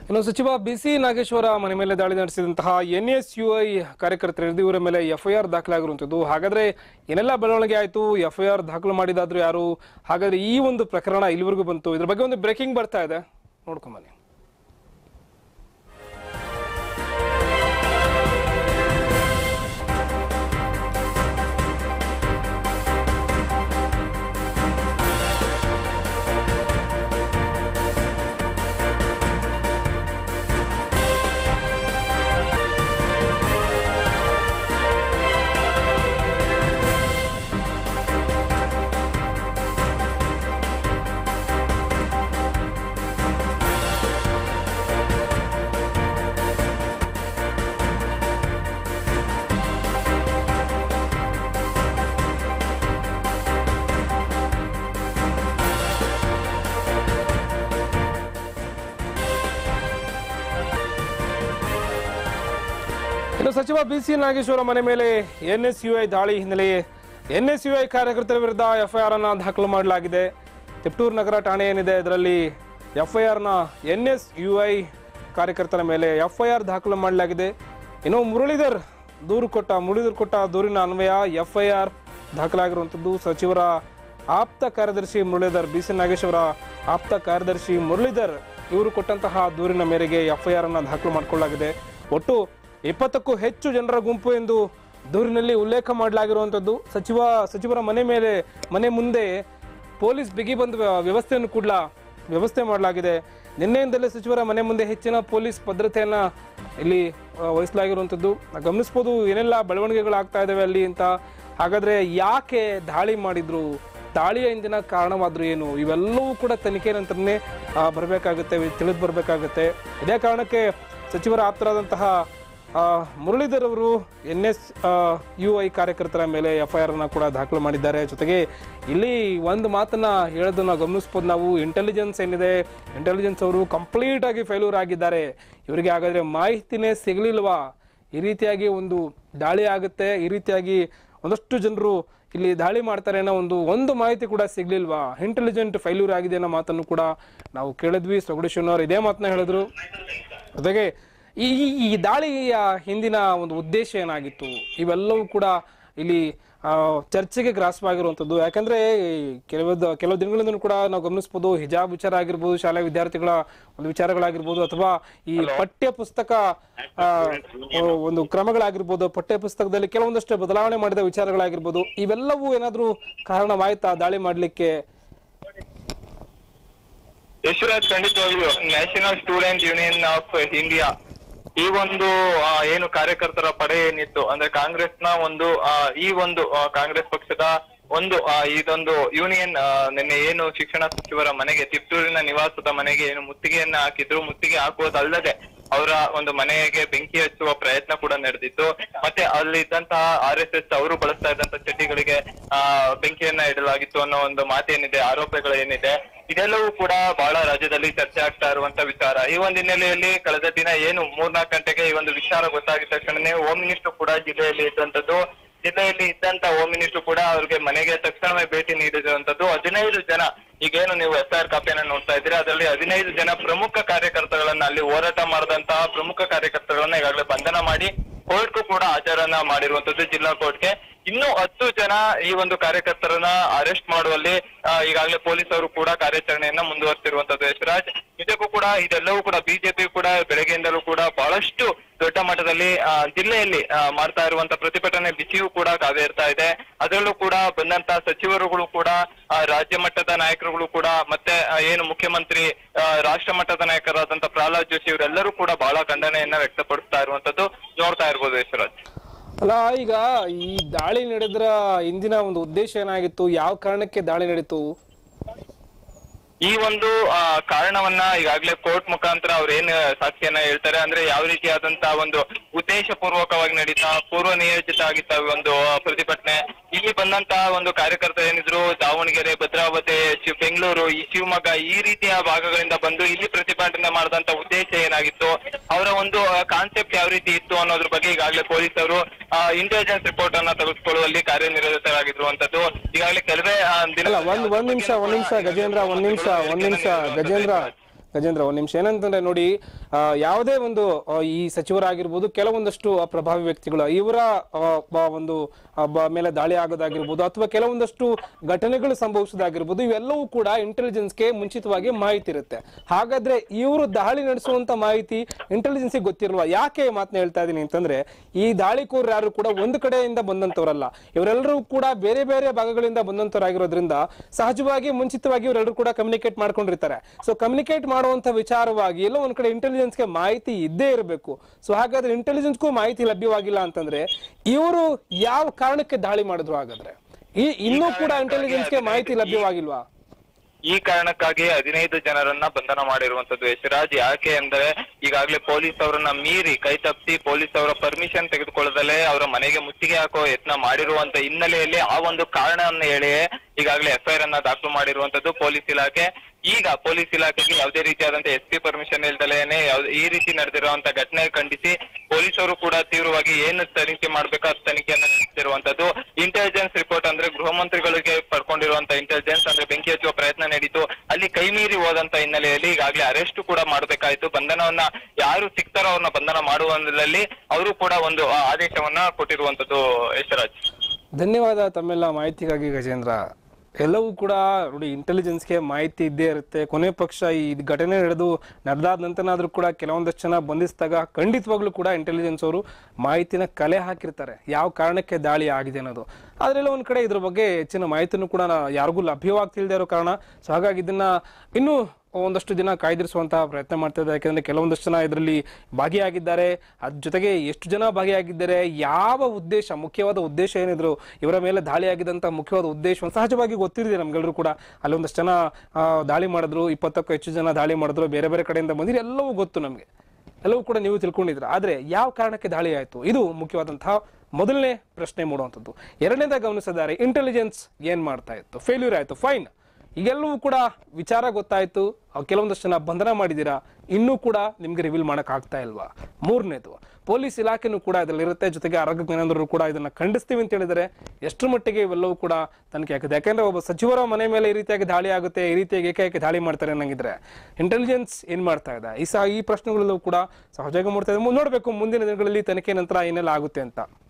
ಇನ್ನು ಸಚಿವ ಬಿಸಿ ನಾಗೇಶ್ವರ ಮನೆ ಮೇಲೆ ದಾಳಿ ನಡೆಸಿದಂತಹ NSUI ಕಾರ್ಯಕರ್ತರು ಇವರ ಮೇಲೆ FIR ದಾಖಲಾಗಿರುವಂತದ್ದು. ಹಾಗಾದ್ರೆ ಏನೆಲ್ಲ ಬೆಳವಣಿಗೆ ಆಯ್ತು, FIR ದಾಖಲು ಮಾಡಿದಾದ್ರು ಯಾರು, ಹಾಗಾದ್ರೆ ಈ ಒಂದು ಪ್ರಕರಣ ಇಲ್ಲಿವರೆಗೂ ಬಂತು, ಇದ್ರ ಬಗ್ಗೆ ಒಂದು ಬ್ರೇಕಿಂಗ್ ಬರ್ತಾ ಇದೆ, ನೋಡ್ಕೊಂಡ್ ಬನ್ನಿ. ಇನ್ನು ಸಚಿವ ಬಿಸಿ ನಾಗೇಶ್ವರ ಮನೆ ಮೇಲೆ NSUI ದಾಳಿ ಹಿನ್ನೆಲೆ NSUI ಕಾರ್ಯಕರ್ತರ ವಿರುದ್ಧ FIR ಅನ್ನ ದಾಖಲು ಮಾಡಲಾಗಿದೆ. ತಿಪ್ಟೂರು ನಗರ ಠಾಣೆ ಏನಿದೆ ಇದರಲ್ಲಿ FIR ನ NSUI ಕಾರ್ಯಕರ್ತರ ಮೇಲೆ FIR ದಾಖಲು ಮಾಡಲಾಗಿದೆ. ಇನ್ನು ಮುರಳೀಧರ್ ಕೊಟ್ಟ ದೂರಿನ ಅನ್ವಯ FIR ದಾಖಲಾಗಿರುವಂಥದ್ದು. ಸಚಿವರ ಆಪ್ತ ಕಾರ್ಯದರ್ಶಿ ಮುರಳೀಧರ್, ಬಿಸಿ ನಾಗೇಶ್ವರ ಆಪ್ತ ಕಾರ್ಯದರ್ಶಿ ಮುರಳೀಧರ್ ಇವರು ಕೊಟ್ಟಂತಹ ದೂರಿನ ಮೇರೆಗೆ FIR ಅನ್ನ ದಾಖಲು ಮಾಡಿಕೊಳ್ಳಲಾಗಿದೆ. ಒಟ್ಟು 20ಕ್ಕೂ ಹೆಚ್ಚು ಜನರ ಗುಂಪು ಎಂದು ದೂರಿನಲ್ಲಿ ಉಲ್ಲೇಖ ಮಾಡಲಾಗಿರುವಂಥದ್ದು. ಸಚಿವರ ಮನೆ ಮುಂದೆ ಪೊಲೀಸ್ ಬಿಗಿ ಬಂದ್ ವ್ಯವಸ್ಥೆಯನ್ನು ಕೂಡ ವ್ಯವಸ್ಥೆ ಮಾಡಲಾಗಿದೆ. ನಿನ್ನೆಯಿಂದಲೇ ಸಚಿವರ ಮನೆ ಮುಂದೆ ಹೆಚ್ಚಿನ ಪೊಲೀಸ್ ಭದ್ರತೆಯನ್ನ ಇಲ್ಲಿ ವಹಿಸಲಾಗಿರುವಂಥದ್ದು. ಗಮನಿಸಬಹುದು ಏನೆಲ್ಲ ಬೆಳವಣಿಗೆಗಳಾಗ್ತಾ ಇದಾವೆ ಅಲ್ಲಿ ಅಂತ. ಹಾಗಾದ್ರೆ ಯಾಕೆ ದಾಳಿ ಮಾಡಿದ್ರು, ದಾಳಿಯ ಹಿಂದಿನ ಕಾರಣವಾದ್ರು ಏನು, ಇವೆಲ್ಲವೂ ಕೂಡ ತನಿಖೆ ನಂತರನೇ ಬರಬೇಕಾಗುತ್ತೆ, ತಿಳಿದು ಬರಬೇಕಾಗುತ್ತೆ. ಇದೇ ಕಾರಣಕ್ಕೆ ಸಚಿವರ ಆಪ್ತರಾದಂತಹ ಮುರಳೀಧರ್ ಅವರು NSUI ಕಾರ್ಯಕರ್ತರ ಮೇಲೆ FIR ಅನ್ನ ಕೂಡ ದಾಖಲು ಮಾಡಿದ್ದಾರೆ. ಜೊತೆಗೆ ಇಲ್ಲಿ ಒಂದು ಮಾತನ್ನ ಹೇಳೋದನ್ನ ಗಮನಿಸಬಹುದು ನಾವು, ಇಂಟೆಲಿಜೆನ್ಸ್ ಏನಿದೆ, ಇಂಟೆಲಿಜೆನ್ಸ್ ಅವರು ಕಂಪ್ಲೀಟ್ ಆಗಿ ಫೇಲ್ಯೂರ್ ಆಗಿದ್ದಾರೆ. ಇವರಿಗೆ ಹಾಗಾದ್ರೆ ಮಾಹಿತಿನೇ ಸಿಗಲಿಲ್ವಾ, ಈ ರೀತಿಯಾಗಿ ಒಂದು ದಾಳಿ ಆಗುತ್ತೆ, ಈ ರೀತಿಯಾಗಿ ಒಂದಷ್ಟು ಜನರು ಇಲ್ಲಿ ದಾಳಿ ಮಾಡ್ತಾರೆ ಅನ್ನೋ ಒಂದು ಮಾಹಿತಿ ಕೂಡ ಸಿಗ್ಲಿಲ್ವಾ, ಇಂಟೆಲಿಜೆಂಟ್ ಫೇಲ್ಯೂರ್ ಆಗಿದೆ ಅನ್ನೋ ಮಾತನ್ನು ಕೂಡ ನಾವು ಕೇಳಿದ್ವಿ. ಸೊಗಡೇಶ್ವರನವರು ಇದೇ ಮಾತನ್ನ ಹೇಳಿದ್ರು. ಜೊತೆಗೆ ಈ ದಾಳಿಯ ಹಿಂದಿನ ಒಂದು ಉದ್ದೇಶ ಏನಾಗಿತ್ತು, ಇವೆಲ್ಲವೂ ಕೂಡ ಇಲ್ಲಿ ಚರ್ಚೆಗೆ ಗ್ರಾಸವಾಗಿರುವಂಥದ್ದು. ಯಾಕಂದ್ರೆ ಕೆಲವು ದಿನಗಳಿಂದ ಕೂಡ ನಾವು ಗಮನಿಸಬಹುದು, ಹಿಜಾಬ್ ವಿಚಾರ ಆಗಿರ್ಬೋದು, ಶಾಲಾ ವಿದ್ಯಾರ್ಥಿಗಳ ಒಂದು ವಿಚಾರಗಳಾಗಿರ್ಬೋದು, ಅಥವಾ ಈ ಪಠ್ಯ ಪುಸ್ತಕ ಒಂದು ಕ್ರಮಗಳಾಗಿರ್ಬೋದು, ಪಠ್ಯ ಪುಸ್ತಕದಲ್ಲಿ ಕೆಲವೊಂದಷ್ಟು ಬದಲಾವಣೆ ಮಾಡಿದ ವಿಚಾರಗಳಾಗಿರ್ಬೋದು, ಇವೆಲ್ಲವೂ ಏನಾದ್ರೂ ಕಾರಣವಾಯ್ತಾ ದಾಳಿ ಮಾಡ್ಲಿಕ್ಕೆ? ಯಶರಾಜ್, ಖಂಡಿತವಾಗ್ಲೂ National Student Union of India ಈ ಒಂದು ಏನು ಕಾರ್ಯಕರ್ತರ ಪಡೆ ಏನಿತ್ತು ಅಂದ್ರೆ ಕಾಂಗ್ರೆಸ್ನ ಈ ಒಂದು ಕಾಂಗ್ರೆಸ್ ಪಕ್ಷದ ಇದೊಂದು ಯೂನಿಯನ್ ನಿನ್ನೆ ಏನು ಶಿಕ್ಷಣ ಸಚಿವರ ಮನೆಗೆ, ತಿಪ್ಟೂರಿನ ನಿವಾಸದ ಮನೆಗೆ ಏನು ಮುತ್ತಿಗೆಯನ್ನ ಹಾಕಿದ್ರು. ಮುತ್ತಿಗೆ ಹಾಕುವುದಲ್ಲದೆ ಅವರ ಒಂದು ಮನೆಗೆ ಬೆಂಕಿ ಹಚ್ಚುವ ಪ್ರಯತ್ನ ಕೂಡ ನಡೆದಿತ್ತು. ಮತ್ತೆ ಅಲ್ಲಿ ಇದ್ದಂತಹ RSS ಅವರು ಬಳಸ್ತಾ ಇದ್ದಂತಹ ಚಡ್ಡಿಗಳಿಗೆ ಬೆಂಕಿಯನ್ನ ಇಡಲಾಗಿತ್ತು ಅನ್ನೋ ಒಂದು ಮಾತೇನಿದೆ, ಆರೋಪಗಳು ಏನಿದೆ, ಇದೆಲ್ಲವೂ ಕೂಡ ಬಹಳ ರಾಜ್ಯದಲ್ಲಿ ಚರ್ಚೆ ಆಗ್ತಾ ಇರುವಂತ ವಿಚಾರ. ಈ ಒಂದು ಹಿನ್ನೆಲೆಯಲ್ಲಿ ಕಳೆದ ದಿನ ಏನು 3-4 ಗಂಟೆಗೆ ಈ ಒಂದು ವಿಚಾರ ಗೊತ್ತಾಗಿದ ತಕ್ಷಣನೇ ಹೋಮ್ ಮಿನಿಸ್ಟರ್ ಕೂಡ ಜಿಲ್ಲೆಯಲ್ಲಿ ಇದ್ದಂತ ಹೋಮ್ ಮಿನಿಸ್ಟರ್ ಕೂಡ ಅವ್ರಿಗೆ ಮನೆಗೆ ತಕ್ಷಣವೇ ಭೇಟಿ ನೀಡಿರುವಂತದ್ದು. 15 ಜನ, ಈಗೇನು ನೀವು FIR ಕಾಪಿಯನ್ನ ನೋಡ್ತಾ ಇದ್ದೀರಾ, ಅದರಲ್ಲಿ 15 ಜನ ಪ್ರಮುಖ ಕಾರ್ಯಕರ್ತಗಳನ್ನ, ಅಲ್ಲಿ ಹೋರಾಟ ಮಾಡಿದಂತಹ ಪ್ರಮುಖ ಕಾರ್ಯಕರ್ತಗಳನ್ನ ಈಗಾಗಲೇ ಬಂಧನ ಮಾಡಿ ಕೋರ್ಟ್ಗೂ ಕೂಡ ಹಾಜರನ್ನ ಮಾಡಿರುವಂತದ್ದು, ಜಿಲ್ಲಾ ಕೋರ್ಟ್ಗೆ. ಇನ್ನು 10 ಜನ ಈ ಒಂದು ಕಾರ್ಯಕರ್ತರನ್ನ ಅರೆಸ್ಟ್ ಮಾಡುವಲ್ಲಿ ಈಗಾಗಲೇ ಪೊಲೀಸರು ಕೂಡ ಕಾರ್ಯಾಚರಣೆಯನ್ನ ಮುಂದುವರಿಸಿರುವಂತದ್ದು. ಯಶರಾಜ್, ನಿಜಕ್ಕೂ ಕೂಡ ಇದೆಲ್ಲವೂ ಕೂಡ ಬಿಜೆಪಿ ಕೂಡ ಬೆಳಗ್ಗೆಯಿಂದಲೂ ಕೂಡ ಬಹಳಷ್ಟು ದೊಡ್ಡ ಮಟ್ಟದಲ್ಲಿ ಜಿಲ್ಲೆಯಲ್ಲಿ ಮಾಡ್ತಾ ಇರುವಂತ ಪ್ರತಿಭಟನೆ ಬಿಸಿಯೂ ಕೂಡ ಕಾವೇರ್ತಾ ಇದೆ. ಅದರಲ್ಲೂ ಕೂಡ ಬಂದಂತ ಸಚಿವರುಗಳು ಕೂಡ, ರಾಜ್ಯ ಮಟ್ಟದ ನಾಯಕರುಗಳು ಕೂಡ, ಮತ್ತೆ ಏನು ಮುಖ್ಯಮಂತ್ರಿ, ರಾಷ್ಟ್ರ ಮಟ್ಟದ ನಾಯಕರಾದಂತ ಪ್ರಹ್ಲಾದ್ ಜೋಶಿ ಇವರೆಲ್ಲರೂ ಕೂಡ ಬಹಳ ಖಂಡನೆಯನ್ನ ವ್ಯಕ್ತಪಡಿಸ್ತಾ ಇರುವಂತದ್ದು ನೋಡ್ತಾ ಇರ್ಬೋದು ಯಶರಾಜ್. ಅಲ್ಲ, ಈಗ ಈ ದಾಳಿ ನಡೆದ್ರ ಇಂದಿನ ಒಂದು ಉದ್ದೇಶ ಏನಾಗಿತ್ತು, ಯಾವ ಕಾರಣಕ್ಕೆ ದಾಳಿ ನಡೀತು? ಈ ಒಂದು ಕಾರಣವನ್ನ ಈಗಾಗಲೇ ಕೋರ್ಟ್ ಮುಖಾಂತರ ಅವ್ರೇನು ಸಾಕ್ಷಿಯನ್ನ ಹೇಳ್ತಾರೆ ಅಂದ್ರೆ ಯಾವ ರೀತಿಯಾದಂತಹ ಒಂದು ಉದ್ದೇಶ ಪೂರ್ವಕವಾಗಿ ನಡೀತಾ, ಪೂರ್ವ ನಿಯೋಜಿತ ಆಗಿತ್ತ ಒಂದು ಪ್ರತಿಭಟನೆ. ಇಲ್ಲಿ ಬಂದಂತಹ ಒಂದು ಕಾರ್ಯಕರ್ತರು ಏನಿದ್ರು ದಾವಣಗೆರೆ, ಭದ್ರಾವತಿ, ಬೆಂಗಳೂರು, ಶಿವಮೊಗ್ಗ ಈ ರೀತಿಯ ಭಾಗಗಳಿಂದ ಬಂದು ಇಲ್ಲಿ ಪ್ರತಿಭಟನೆ ಮಾಡಿದಂತ ಉದ್ದೇಶ ಏನಾಗಿತ್ತು, ಅವರ ಒಂದು ಕಾನ್ಸೆಪ್ಟ್ ಯಾವ ರೀತಿ ಇತ್ತು ಅನ್ನೋದ್ರ ಬಗ್ಗೆ ಈಗಾಗಲೇ ಪೊಲೀಸರು ಇಂಟೆಲಿಜೆನ್ಸ್ ರಿಪೋರ್ಟ್ ಅನ್ನ ತೆಗೆದುಕೊಳ್ಳುವಲ್ಲಿ ಕಾರ್ಯನಿರತರಾಗಿರುವಂತದ್ದು. ಈಗಾಗಲೇ ಕೆಲವೇ ಒಂದ್ ನಿಮಿಷ ಗಜೇಂದ್ರ ಗಜೇಂದ್ರ, ಒಂದ್ ನಿಮಿಷ. ಏನಂತಂದ್ರೆ ನೋಡಿ, ಯಾವುದೇ ಒಂದು ಈ ಸಚಿವರಾಗಿರ್ಬೋದು, ಕೆಲವೊಂದಷ್ಟು ಪ್ರಭಾವಿ ವ್ಯಕ್ತಿಗಳು ಇವರ ಒಂದು ಮೇಲೆ ದಾಳಿ ಆಗೋದಾಗಿರ್ಬೋದು, ಅಥವಾ ಕೆಲವೊಂದಷ್ಟು ಘಟನೆಗಳು ಸಂಭವಿಸೋದಾಗಿರ್ಬೋದು, ಇವೆಲ್ಲವೂ ಕೂಡ ಇಂಟೆಲಿಜೆನ್ಸ್ಗೆ ಮುಂಚಿತವಾಗಿ ಮಾಹಿತಿ ಇರುತ್ತೆ. ಹಾಗಾದ್ರೆ ಇವರು ದಾಳಿ ನಡೆಸುವಂತ ಮಾಹಿತಿ ಇಂಟೆಲಿಜೆನ್ಸ್ ಗೊತ್ತಿರಲ್ವಾ? ಯಾಕೆ ಮಾತನ್ನ ಹೇಳ್ತಾ ಇದೀನಿ ಅಂತಂದ್ರೆ, ಈ ದಾಳಿಕೋರರು ಯಾರು ಕೂಡ ಒಂದು ಕಡೆಯಿಂದ ಬಂದಂತವರಲ್ಲ, ಇವರೆಲ್ಲರೂ ಕೂಡ ಬೇರೆ ಬೇರೆ ಭಾಗಗಳಿಂದ ಬಂದಂತವರಾಗಿರೋದ್ರಿಂದ ಸಹಜವಾಗಿ ಮುಂಚಿತವಾಗಿ ಇವರೆಲ್ಲರೂ ಕೂಡ ಕಮ್ಯುನಿಕೇಟ್ ಮಾಡ್ಕೊಂಡಿರ್ತಾರೆ. ಸೊ ಕಮ್ಯುನಿಕೇಟ್ ಮಾಡುವಂತ ವಿಚಾರವಾಗಿ ಎಲ್ಲೋ ಒಂದ್ ಕಡೆ ಇಂಟೆಲಿಜೆನ್ಸ್ಗೆ ಮಾಹಿತಿ ಇದ್ದೇ ಇರಬೇಕು. ಸೊ ಹಾಗಾದ್ರೆ ಇಂಟೆಲಿಜೆನ್ಸ್ಗೂ ಮಾಹಿತಿ ಲಭ್ಯವಾಗಿಲ್ಲ ಅಂತಂದ್ರೆ ಇವರು ಯಾವ ಕಾರಣಕ್ಕೆ ದಾಳಿ ಮಾಡಿದ್ರು? ಹಾಗಾದ್ರೆ ಇನ್ನೂ ಕೂಡ ಇಂಟೆಲಿಜೆನ್ಸ್ಗೆ ಮಾಹಿತಿ ಲಭ್ಯವಾಗಿಲ್ವಾ? ಈ ಕಾರಣಕ್ಕಾಗಿ 15 ಜನರನ್ನ ಬಂಧನ ಮಾಡಿರುವಂತದ್ದು ಯಶರಾಜ್. ಯಾಕೆ ಅಂದ್ರೆ ಈಗಾಗಲೇ ಪೊಲೀಸ್ ಅವರನ್ನ ಮೀರಿ ಕೈ ತಪ್ಪಿಸಿ ಪೊಲೀಸ್ ಅವರ ಪರ್ಮಿಷನ್ ತೆಗೆದುಕೊಳ್ಳದಲ್ಲೇ ಅವರ ಮನೆಗೆ ಮುತ್ತಿಗೆ ಹಾಕೋ ಯತ್ನ ಮಾಡಿರುವಂತ ಹಿನ್ನೆಲೆಯಲ್ಲಿ ಆ ಒಂದು ಕಾರಣವನ್ನು ಹೇಳಿ ಈಗಾಗಲೇ ಎಫ್ಐಆರ್ ಅನ್ನ ದಾಖಲು ಮಾಡಿರುವಂತದ್ದು ಪೊಲೀಸ್ ಇಲಾಖೆ. ಈಗ ಪೊಲೀಸ್ ಇಲಾಖೆಗೆ ಯಾವುದೇ ರೀತಿಯಾದಂತ SP ಪರ್ಮಿಷನ್ ಇಲ್ದಲೇನೆ ಈ ರೀತಿ ನಡೆದಿರುವಂತ ಘಟನೆ ಖಂಡಿಸಿ ಪೊಲೀಸರು ಕೂಡ ತೀವ್ರವಾಗಿ ಏನು ತನಿಖೆ ಮಾಡ್ಬೇಕು ಅದು ತನಿಖೆಯನ್ನ ನಡೆಸಿರುವಂತದ್ದು. ಇಂಟೆಲಿಜೆನ್ಸ್ ರಿಪೋರ್ಟ್ ಅಂದ್ರೆ ಗೃಹ ಮಂತ್ರಿಗಳಿಗೆ ಪಡ್ಕೊಂಡಿರುವಂತ ಇಂಟೆಲಿಜೆನ್ಸ್ ಅಂದ್ರೆ ಬೆಂಕಿ ಹಚ್ಚುವ ಪ್ರಯತ್ನ ನಡೀತು, ಅಲ್ಲಿ ಕೈ ಮೀರಿ ಹೋದಂತ ಹಿನ್ನೆಲೆಯಲ್ಲಿ ಈಗಾಗಲೇ ಅರೆಸ್ಟ್ ಕೂಡ ಮಾಡಬೇಕಾಯ್ತು. ಬಂಧನವನ್ನ ಯಾರು ಸಿಗ್ತಾರೋ ಅವ್ರನ್ನ ಬಂಧನ ಮಾಡುವುದರಲ್ಲಿ ಅವರು ಕೂಡ ಒಂದು ಆದೇಶವನ್ನ ಕೊಟ್ಟಿರುವಂತದ್ದು ಯಶರಾಜ್. ಧನ್ಯವಾದ ತಮ್ಮೆಲ್ಲ ಮಾಹಿತಿಗಾಗಿ ಗಜೇಂದ್ರ. ಎಲ್ಲವೂ ಕೂಡ ನೋಡಿ, ಇಂಟೆಲಿಜೆನ್ಸ್ಗೆ ಮಾಹಿತಿ ಇದ್ದೇ ಇರುತ್ತೆ. ಕೊನೆ ಪಕ್ಷ ಈ ಘಟನೆ ನಡೆದಾದ ನಂತರನಾದ್ರೂ ಕೂಡ ಕೆಲವೊಂದಷ್ಟು ಜನ ಬಂಧಿಸಿದಾಗ ಖಂಡಿತವಾಗ್ಲೂ ಕೂಡ ಇಂಟೆಲಿಜೆನ್ಸ್ ಅವರು ಮಾಹಿತಿನ ಕಲೆ ಹಾಕಿರ್ತಾರೆ, ಯಾವ ಕಾರಣಕ್ಕೆ ದಾಳಿ ಆಗಿದೆ ಅನ್ನೋದು. ಆದ್ರೆಲ್ಲ ಒಂದ್ ಕಡೆ ಇದ್ರ ಬಗ್ಗೆ ಹೆಚ್ಚಿನ ಮಾಹಿತಿನೂ ಕೂಡ ಯಾರಿಗೂ ಲಭ್ಯವಾಗ್ತಿಲ್ದೇ ಇರೋ ಕಾರಣ, ಸೊ ಹಾಗಾಗಿ ಇದನ್ನ ಇನ್ನೂ ಒಂದಷ್ಟು ದಿನ ಕಾಯ್ದಿರಿಸುವಂತಹ ಪ್ರಯತ್ನ ಮಾಡ್ತಾ ಇದ್ದಾರೆ. ಯಾಕಂದ್ರೆ ಕೆಲವೊಂದಷ್ಟು ಜನ ಇದರಲ್ಲಿ ಭಾಗಿಯಾಗಿದ್ದಾರೆ. ಅದ್ರ ಜೊತೆಗೆ ಎಷ್ಟು ಜನ ಭಾಗಿಯಾಗಿದ್ದಾರೆ, ಯಾವ ಉದ್ದೇಶ, ಮುಖ್ಯವಾದ ಉದ್ದೇಶ ಏನಿದ್ರು, ಇವರ ಮೇಲೆ ದಾಳಿ ಆಗಿದ್ದಂತ ಮುಖ್ಯವಾದ ಉದ್ದೇಶ ಸಹಜವಾಗಿ ಗೊತ್ತಿರಿದೆ ನಮ್ಗೆಲ್ಲರೂ ಕೂಡ. ಅಲ್ಲಿ ಒಂದಷ್ಟು ಜನ ದಾಳಿ ಮಾಡಿದ್ರು, 20ಕ್ಕೂ ಹೆಚ್ಚು ಜನ ದಾಳಿ ಮಾಡಿದ್ರು, ಬೇರೆ ಬೇರೆ ಕಡೆಯಿಂದ ಬಂದಿದ್ರು, ಎಲ್ಲವೂ ಗೊತ್ತು ನಮ್ಗೆ, ಎಲ್ಲವೂ ಕೂಡ ನೀವು ತಿಳ್ಕೊಂಡಿದ್ರ. ಆದ್ರೆ ಯಾವ ಕಾರಣಕ್ಕೆ ದಾಳಿ ಆಯ್ತು, ಇದು ಮುಖ್ಯವಾದಂತಹ ಮೊದಲನೇ ಪ್ರಶ್ನೆ ಮೂಡುವಂಥದ್ದು. ಎರಡನೇದಾಗಿ ಗಮನಿಸಿದ್ದಾರೆ, ಇಂಟೆಲಿಜೆನ್ಸ್ ಏನ್ ಮಾಡ್ತಾ ಇತ್ತು, ಫೇಲ್ಯೂರ್ ಆಯ್ತು, ಫೈನ್, ಈಗೆಲ್ಲವೂ ಕೂಡ ವಿಚಾರ ಗೊತ್ತಾಯ್ತು, ಕೆಲವೊಂದಷ್ಟು ಜನ ಬಂಧನ ಮಾಡಿದ್ದೀರಾ, ಇನ್ನೂ ಕೂಡ ನಿಮ್ಗೆ ರಿವೀಲ್ ಮಾಡಕ್ ಆಗ್ತಾ ಇಲ್ವಾ? ಮೂರನೇದು, ಪೊಲೀಸ್ ಇಲಾಖೆನೂ ಕೂಡ ಇದರಲ್ಲಿರುತ್ತೆ, ಜೊತೆಗೆ ಆರೋಗ್ಯ ಜ್ಞಾನಂದರು ಕೂಡ ಇದನ್ನ ಖಂಡಿಸ್ತೀವಿ ಅಂತ ಹೇಳಿದರೆ ಎಷ್ಟರ ಮಟ್ಟಿಗೆ ಇವೆಲ್ಲವೂ ಕೂಡ ತನಿಖೆ ಆಗುತ್ತೆ. ಯಾಕಂದ್ರೆ ಒಬ್ಬ ಸಚಿವರ ಮನೆ ಮೇಲೆ ಈ ರೀತಿಯಾಗಿ ದಾಳಿ ಆಗುತ್ತೆ, ಈ ರೀತಿಯಾಗಿ ಏಕಾಏಕಿ ದಾಳಿ ಮಾಡ್ತಾರೆ ಅನ್ನಂಗಿದ್ರೆ ಇಂಟೆಲಿಜೆನ್ಸ್ ಏನ್ ಮಾಡ್ತಾ ಇದೆ? ಈ ಪ್ರಶ್ನೆಗಳೆಲ್ಲವೂ ಕೂಡ ಸಹಜವಾಗಿ ಮಾಡ್ತಾ ಇದೆ. ನೋಡ್ಬೇಕು ಮುಂದಿನ ದಿನಗಳಲ್ಲಿ ತನಿಖೆ ನಂತರ ಏನೆಲ್ಲ ಆಗುತ್ತೆ ಅಂತ.